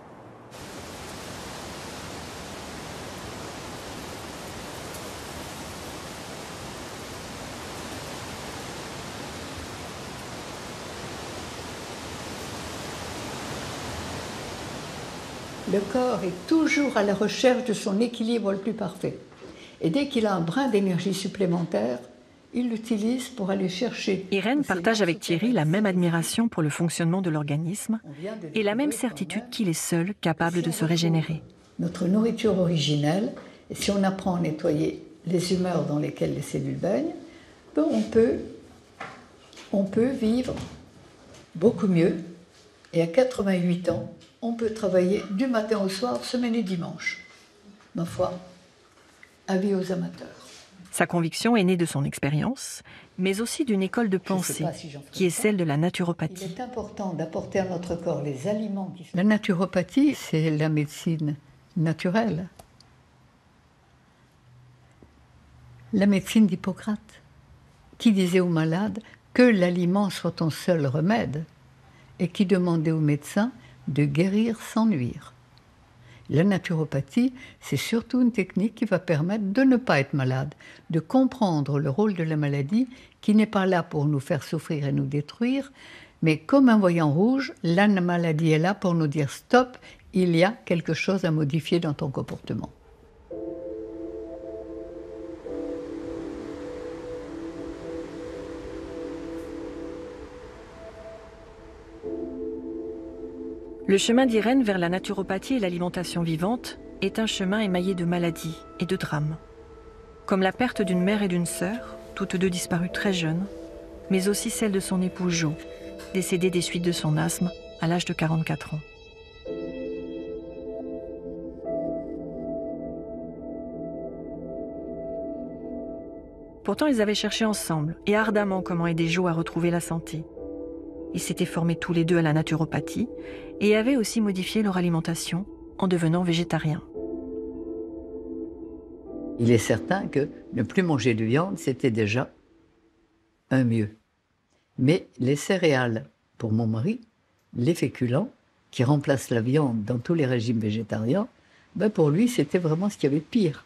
Le corps est toujours à la recherche de son équilibre le plus parfait. Et dès qu'il a un brin d'énergie supplémentaire, il l'utilise pour aller chercher. Irène partage avec Thierry la même admiration pour le fonctionnement de l'organisme et la même certitude qu'il est seul capable de se régénérer. Notre nourriture originelle, et si on apprend à nettoyer les humeurs dans lesquelles les cellules baignent, ben on peut, on peut vivre beaucoup mieux. Et à quatre-vingt-huit ans, on peut travailler du matin au soir, semaine et dimanche. Ma foi, avis aux amateurs. Sa conviction est née de son expérience, mais aussi d'une école de pensée, si qui est celle de la naturopathie. Il est important d'apporter à notre corps les aliments qui sont... La naturopathie, c'est la médecine naturelle. La médecine d'Hippocrate, qui disait aux malades que l'aliment soit ton seul remède, et qui demandait aux médecins de guérir sans nuire. La naturopathie, c'est surtout une technique qui va permettre de ne pas être malade, de comprendre le rôle de la maladie qui n'est pas là pour nous faire souffrir et nous détruire, mais comme un voyant rouge, la maladie est là pour nous dire stop, il y a quelque chose à modifier dans ton comportement. Le chemin d'Irène vers la naturopathie et l'alimentation vivante est un chemin émaillé de maladies et de drames. Comme la perte d'une mère et d'une sœur, toutes deux disparues très jeunes, mais aussi celle de son époux Jo, décédé des suites de son asthme à l'âge de quarante-quatre ans. Pourtant, ils avaient cherché ensemble et ardemment comment aider Jo à retrouver la santé. Ils s'étaient formés tous les deux à la naturopathie et avaient aussi modifié leur alimentation en devenant végétariens. Il est certain que ne plus manger de viande, c'était déjà un mieux. Mais les céréales, pour mon mari, les féculents, qui remplacent la viande dans tous les régimes végétariens, ben pour lui, c'était vraiment ce qu'il y avait de pire.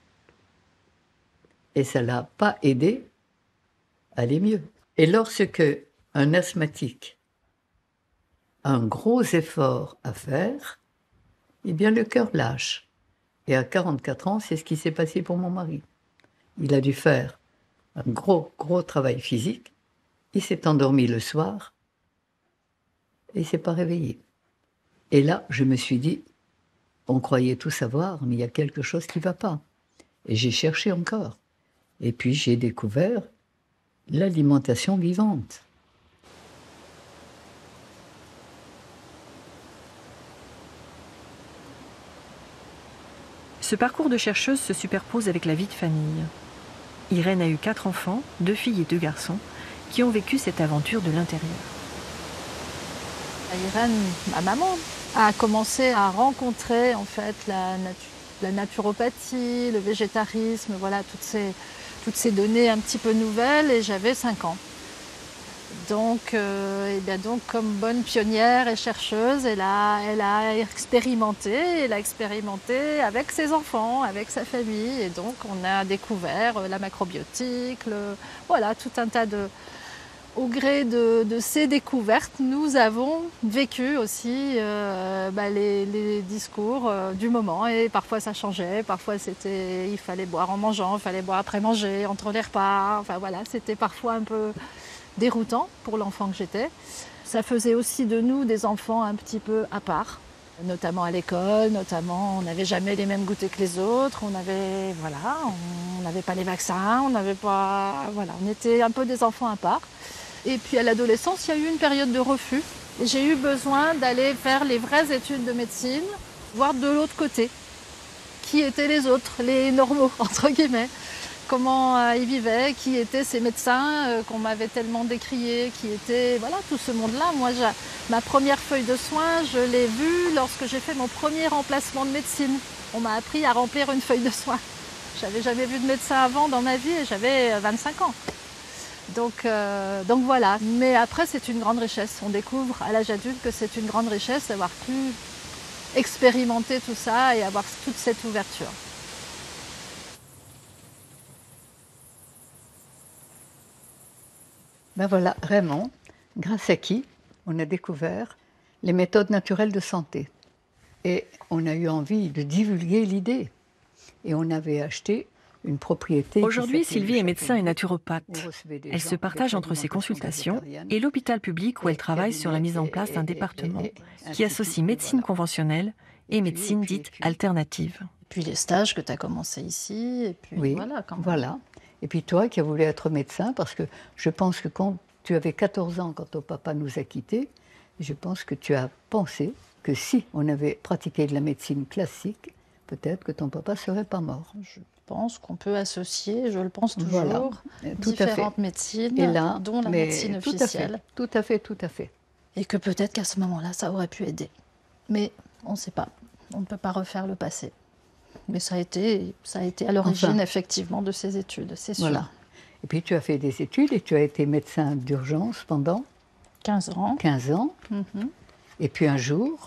Et ça ne l'a pas aidé à aller mieux. Et lorsque un asthmatique a un gros effort à faire, eh bien le cœur lâche. Et à quarante-quatre ans, c'est ce qui s'est passé pour mon mari. Il a dû faire un gros, gros travail physique. Il s'est endormi le soir et il ne s'est pas réveillé. Et là, je me suis dit, on croyait tout savoir, mais il y a quelque chose qui ne va pas. Et j'ai cherché encore. Et puis j'ai découvert l'alimentation vivante. Ce parcours de chercheuse se superpose avec la vie de famille. Irène a eu quatre enfants, deux filles et deux garçons, qui ont vécu cette aventure de l'intérieur. Irène, ma maman, a commencé à rencontrer en fait la, natu la naturopathie, le végétarisme, voilà, toutes ces, toutes ces données un petit peu nouvelles, et j'avais cinq ans. Donc, euh, et bien donc, comme bonne pionnière et chercheuse, elle a, elle a expérimenté, elle a expérimenté avec ses enfants, avec sa famille, et donc on a découvert la macrobiotique, le, voilà, tout un tas de... Au gré de, de ces découvertes, nous avons vécu aussi euh, bah, les, les discours euh, du moment, et parfois ça changeait, parfois c'était il fallait boire en mangeant, il fallait boire après manger, entre les repas, enfin voilà, c'était parfois un peu déroutant pour l'enfant que j'étais. Ça faisait aussi de nous des enfants un petit peu à part, notamment à l'école, notamment on n'avait jamais les mêmes goûters que les autres, on avait, voilà, on n'avait pas les vaccins, on n'avait pas, voilà, on était un peu des enfants à part. Et puis à l'adolescence, il y a eu une période de refus Et j'ai eu besoin d'aller faire les vraies études de médecine, voir de l'autre côté. Qui étaient les autres, les normaux, entre guillemets. Comment euh, ils vivaient, qui étaient ces médecins euh, qu'on m'avait tellement décriés, qui étaient, voilà, tout ce monde-là. Moi, ma première feuille de soins, je l'ai vue lorsque j'ai fait mon premier remplacement de médecine. On m'a appris à remplir une feuille de soins. J'avais jamais vu de médecin avant dans ma vie et j'avais vingt-cinq ans. Donc, euh, donc voilà. Mais après, c'est une grande richesse. On découvre à l'âge adulte que c'est une grande richesse d'avoir pu expérimenter tout ça et avoir toute cette ouverture. Ben voilà, Raymond, grâce à qui on a découvert les méthodes naturelles de santé. Et on a eu envie de divulguer l'idée. Et on avait acheté une propriété. Aujourd'hui, Sylvie est médecin et naturopathe. Elle se partage entre ses consultations et l'hôpital public où elle travaille sur la mise en place d'un département qui associe médecine conventionnelle et médecine dite alternative. Puis les stages que tu as commencé ici, et puis oui, voilà. Quand même. Voilà. Et puis toi qui as voulu être médecin, parce que je pense que quand tu avais quatorze ans, quand ton papa nous a quittés, je pense que tu as pensé que si on avait pratiqué de la médecine classique, peut-être que ton papa ne serait pas mort. Je pense qu'on peut associer, je le pense toujours, voilà. Tout différentes médecines, et là, dont la médecine tout officielle. À fait, tout à fait, tout à fait. Et que peut-être qu'à ce moment-là, ça aurait pu aider. Mais on ne sait pas. On ne peut pas refaire le passé. Mais ça a été, ça a été à l'origine, enfin, effectivement, de ces études, c'est sûr. Voilà. Et puis tu as fait des études et tu as été médecin d'urgence pendant quinze ans. quinze ans. Mm-hmm. Et puis un jour,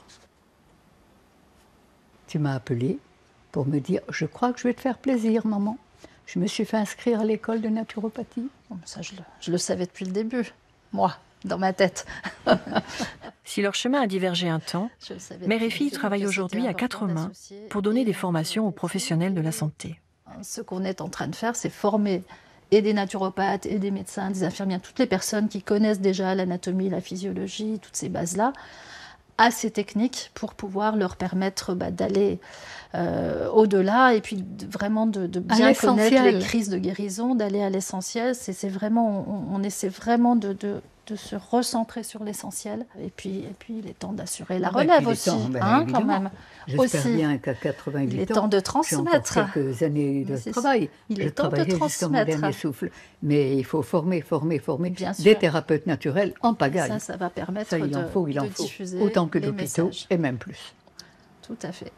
tu m'as appelé pour me dire « Je crois que je vais te faire plaisir, maman. Je me suis fait inscrire à l'école de naturopathie. » Ça, je le, je le savais depuis le début, moi, dans ma tête. Si leur chemin a divergé un temps, mère et fille travaillent aujourd'hui à quatre mains pour donner des formations aux professionnels de la santé. Ce qu'on est en train de faire, c'est former et des naturopathes, et des médecins, des infirmières, toutes les personnes qui connaissent déjà l'anatomie, la physiologie, toutes ces bases-là, à ces techniques pour pouvoir leur permettre bah, d'aller euh, au-delà et puis de, vraiment de, de bien connaître les crises de guérison, d'aller à l'essentiel. C'est, c'est vraiment, on, on essaie vraiment de, de, de se recentrer sur l'essentiel. Et puis, et puis il est temps d'assurer la relève aussi, temps, ben, hein, quand même. J'espère aussi. bien qu'à quatre-vingt-huit ans, il est temps de transmettre. J'ai encore quelques années de travail. Il est Je temps de transmettre. Mon dernier souffle. Mais il faut former, former, former bien des sûr. thérapeutes naturels en pagaille. Ça, ça va permettre ça, il de, en faut, il en de faut. diffuser autant que les l'hôpital messages. Et même plus. Tout à fait.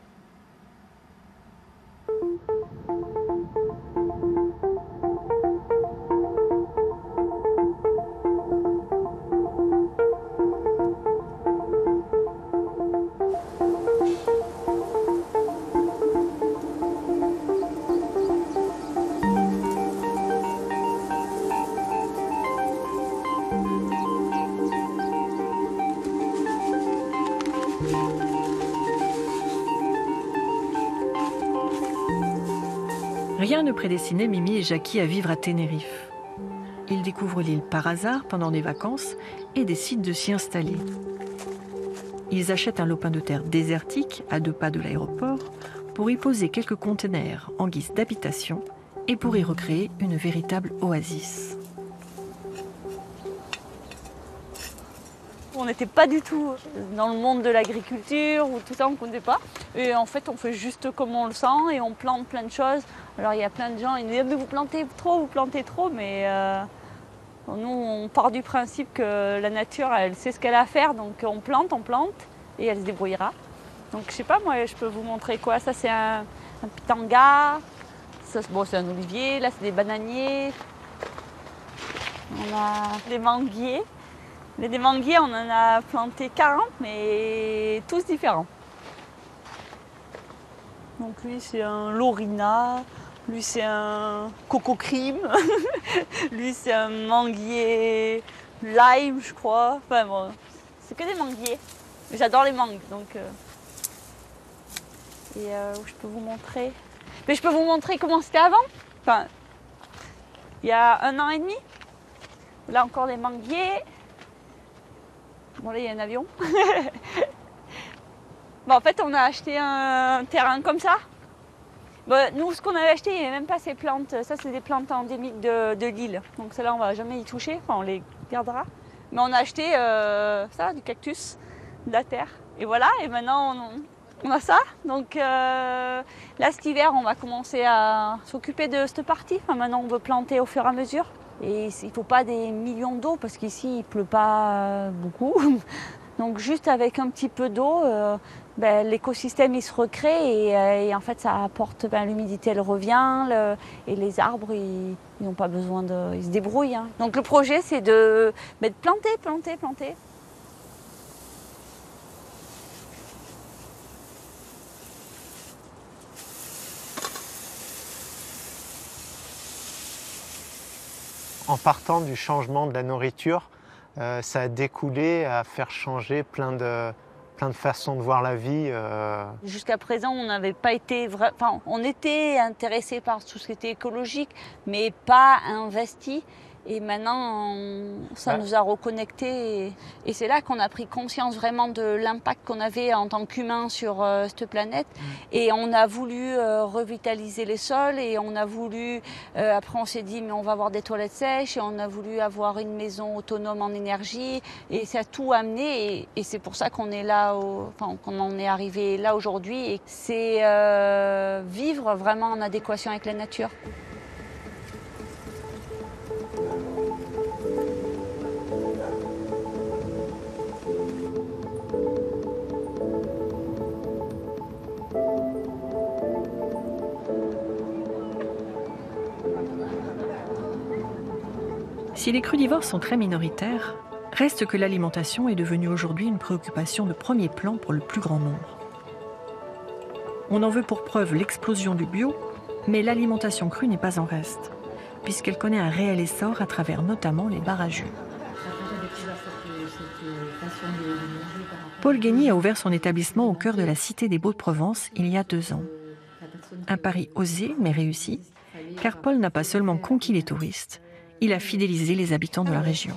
Rien ne prédestinait Mimi et Jackie à vivre à Tenerife. Ils découvrent l'île par hasard pendant des vacances et décident de s'y installer. Ils achètent un lopin de terre désertique à deux pas de l'aéroport pour y poser quelques conteneurs en guise d'habitation et pour y recréer une véritable oasis. On n'était pas du tout dans le monde de l'agriculture ou tout ça, on ne connaissait pas. Et en fait, on fait juste comme on le sent et on plante plein de choses. Alors il y a plein de gens, ils disent mais vous plantez trop, vous plantez trop, mais euh, nous on part du principe que la nature, elle sait ce qu'elle a à faire, donc on plante, on plante et elle se débrouillera. Donc je sais pas, moi je peux vous montrer quoi. Ça c'est un, un pitanga, ça, bon, c'est un olivier, là c'est des bananiers, on a des manguiers. Mais des manguiers, on en a planté quarante, mais tous différents. Donc lui, c'est un lorina, lui, c'est un coco crime, lui, c'est un manguier lime, je crois. Enfin bon, c'est que des manguiers. J'adore les mangues, donc... Euh... Et euh, je peux vous montrer... Mais je peux vous montrer comment c'était avant. Enfin, il y a un an et demi. Là, encore des manguiers. Bon là il y a un avion. Bon, en fait on a acheté un terrain comme ça. Bon, nous ce qu'on avait acheté il n'y avait même pas ces plantes. Ça c'est des plantes endémiques de, de l'île. Donc celles-là on va jamais y toucher. Enfin on les gardera. Mais on a acheté euh, ça, du cactus, de la terre. Et voilà, et maintenant on, on a ça. Donc euh, là cet hiver on va commencer à s'occuper de cette partie. Enfin, maintenant on veut planter au fur et à mesure. Et il ne faut pas des millions d'eau parce qu'ici il ne pleut pas beaucoup. Donc juste avec un petit peu d'eau, euh, ben, l'écosystème il se recrée et, euh, et en fait ça apporte, ben, l'humidité elle revient le, et les arbres ils n'ont pas besoin de, ils se débrouillent. Hein. Donc le projet c'est de, ben, de planter, planter, planter. En partant du changement de la nourriture, euh, ça a découlé à faire changer plein de, plein de façons de voir la vie. Euh... Jusqu'à présent, on n'avait pas été vra... enfin, on était intéressé par tout ce qui était écologique, mais pas investi. Et maintenant, on... ça ouais. nous a reconnectés. Et, et c'est là qu'on a pris conscience vraiment de l'impact qu'on avait en tant qu'humain sur euh, cette planète. Mmh. Et on a voulu euh, revitaliser les sols. Et on a voulu, euh, après on s'est dit, mais on va avoir des toilettes sèches. Et on a voulu avoir une maison autonome en énergie. Et ça a tout amené. Et, et c'est pour ça qu'on est là, au... enfin, qu'on en est arrivé là aujourd'hui. Et c'est euh, vivre vraiment en adéquation avec la nature. Si les crudivores sont très minoritaires, reste que l'alimentation est devenue aujourd'hui une préoccupation de premier plan pour le plus grand nombre. On en veut pour preuve l'explosion du bio, mais l'alimentation crue n'est pas en reste, puisqu'elle connaît un réel essor à travers notamment les bars à jus. Paul Guény a ouvert son établissement au cœur de la Cité des Baux-de-Provence il y a deux ans. Un pari osé mais réussi, car Paul n'a pas seulement conquis les touristes, il a fidélisé les habitants de la région.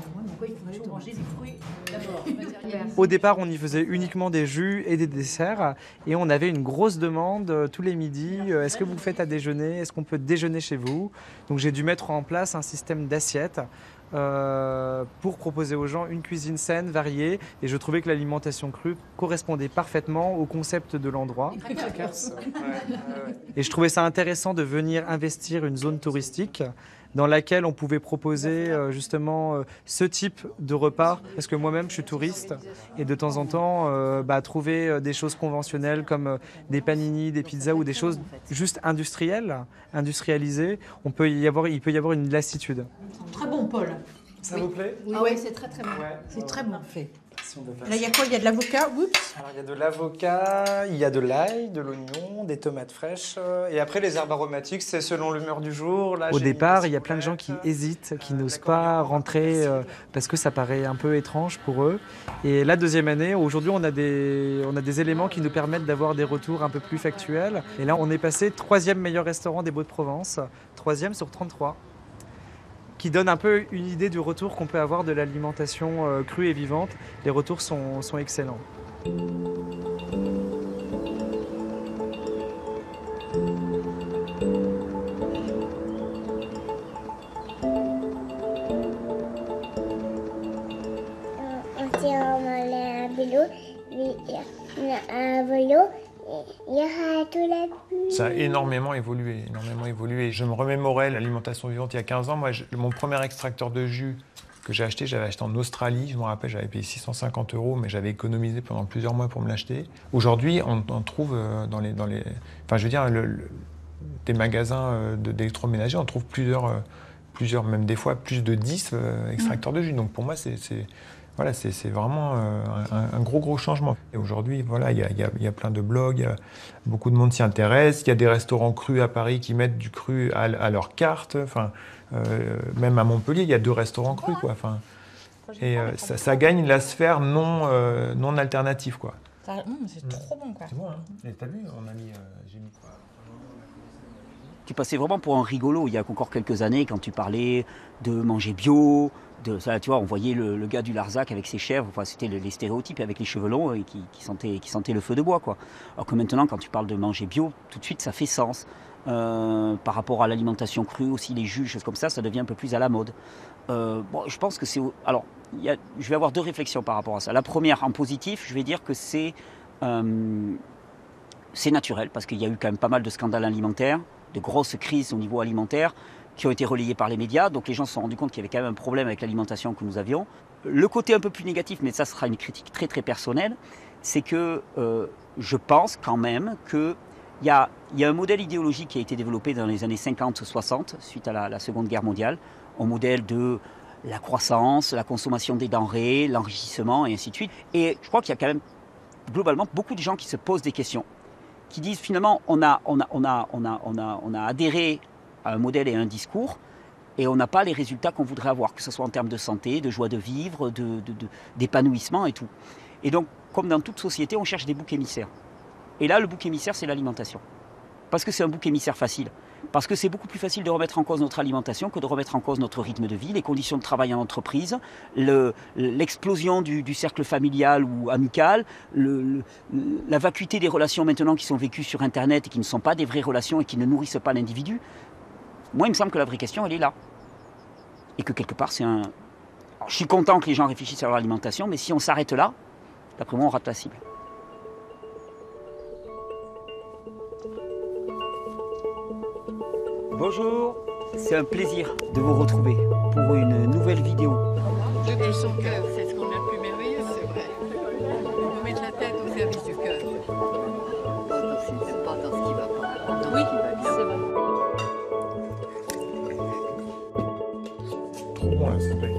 Au départ, on y faisait uniquement des jus et des desserts et on avait une grosse demande tous les midis. Est-ce que vous faites à déjeuner? Est-ce qu'on peut déjeuner chez vous? Donc j'ai dû mettre en place un système d'assiettes euh, pour proposer aux gens une cuisine saine, variée, et je trouvais que l'alimentation crue correspondait parfaitement au concept de l'endroit. Et je trouvais ça intéressant de venir investir une zone touristique dans laquelle on pouvait proposer euh, justement euh, ce type de repas, parce que moi-même je suis touriste et de temps en temps euh, bah, trouver euh, des choses conventionnelles comme euh, des panini, des pizzas ou des choses juste industrielles, industrialisées, on peut y avoir, il peut y avoir une lassitude. Très bon, Paul. Ça oui. vous plaît? Oui, ah oui, c'est très très bon. Ouais. C'est très bon fait. Si Là, il y a quoi? Il y a de l'avocat. Oups. Alors, il y a de l'avocat, il y a de l'ail, de l'oignon, des tomates fraîches. Et après, les herbes aromatiques, c'est selon l'humeur du jour. Là, au départ, il y a plein de gens qui hésitent, qui euh, n'osent pas rentrer euh, parce que ça paraît un peu étrange pour eux. Et la deuxième année, aujourd'hui, on a des, on a des éléments qui nous permettent d'avoir des retours un peu plus factuels. Et là, on est passé troisième meilleur restaurant des Baux-de-Provence, troisième sur trente-trois. Qui donne un peu une idée du retour qu'on peut avoir de l'alimentation euh, crue et vivante. Les retours sont, sont excellents. On s'est emmené un vélo, un vélo. Il y aura tout là-dessus. Ça a énormément évolué, énormément évolué. Je me remémorais l'alimentation vivante il y a quinze ans. Moi, je, mon premier extracteur de jus que j'ai acheté, j'avais acheté en Australie. Je me rappelle, j'avais payé six cent cinquante euros, mais j'avais économisé pendant plusieurs mois pour me l'acheter. Aujourd'hui, on, on trouve dans les, dans les, enfin, je veux dire, le, le, des magasins d'électroménager, on trouve plusieurs, plusieurs, même des fois plus de dix extracteurs de jus. Donc pour moi, c'est Voilà, c'est vraiment euh, un, un gros, gros changement. Et aujourd'hui, voilà, il y a, y, a, y a plein de blogs, y a, beaucoup de monde s'y intéresse. Il y a des restaurants crus à Paris qui mettent du cru à, à leur carte. Enfin, euh, même à Montpellier, il y a deux restaurants crus, quoi. Enfin, et euh, ça, ça gagne la sphère non, euh, non alternative, quoi. Mmh, c'est mmh. trop bon, quoi. C'est bon, hein. Et t'as vu, on a mis, euh, j'ai mis quoi? Tu passais vraiment pour un rigolo il y a encore quelques années quand tu parlais de manger bio. De, ça, tu vois, on voyait le, le gars du Larzac avec ses chèvres, enfin, c'était les, les stéréotypes avec les cheveux longs et qui, qui, sentaient, qui sentaient le feu de bois, quoi. Alors que maintenant, quand tu parles de manger bio, tout de suite, ça fait sens. Euh, par rapport à l'alimentation crue aussi, les jus, choses comme ça, ça devient un peu plus à la mode. Euh, bon, je pense que c'est... Alors, il y a, je vais avoir deux réflexions par rapport à ça. La première, en positif, je vais dire que c'est euh, c'est naturel, parce qu'il y a eu quand même pas mal de scandales alimentaires, de grosses crises au niveau alimentaire, qui ont été relayées par les médias. Donc les gens se sont rendus compte qu'il y avait quand même un problème avec l'alimentation que nous avions. Le côté un peu plus négatif, mais ça sera une critique très très personnelle, c'est que euh, je pense quand même que Il y, a, il y a un modèle idéologique qui a été développé dans les années cinquante soixante, suite à la, la Seconde Guerre mondiale, un modèle de la croissance, la consommation des denrées, l'enrichissement et ainsi de suite. Et je crois qu'il y a quand même globalement beaucoup de gens qui se posent des questions, qui disent finalement on a, on a, on a, on a, on a, on a adhéré à un modèle et à un discours et on n'a pas les résultats qu'on voudrait avoir, que ce soit en termes de santé, de joie de vivre, de, de, de, d'épanouissement et tout. Et donc, comme dans toute société, on cherche des boucs émissaires. Et là, le bouc émissaire, c'est l'alimentation. Parce que c'est un bouc émissaire facile. Parce que c'est beaucoup plus facile de remettre en cause notre alimentation que de remettre en cause notre rythme de vie, les conditions de travail en entreprise, le, l'explosion du, du cercle familial ou amical, le, le, la vacuité des relations maintenant qui sont vécues sur Internet et qui ne sont pas des vraies relations et qui ne nourrissent pas l'individu. Moi, il me semble que la vraie question, elle est là. Et que quelque part, c'est un... Alors, je suis content que les gens réfléchissent à leur alimentation, mais si on s'arrête là, d'après moi, on rate la cible. Bonjour, c'est un plaisir de vous retrouver pour une nouvelle vidéo. De son cœur, c'est ce qu'on a de plus merveilleux, c'est vrai. On peut mettre la tête au service du cœur. Pas dans ce qui va pas. Dans Oui, ce qui va bien. c'est vrai. Trop bon là, c'est vrai.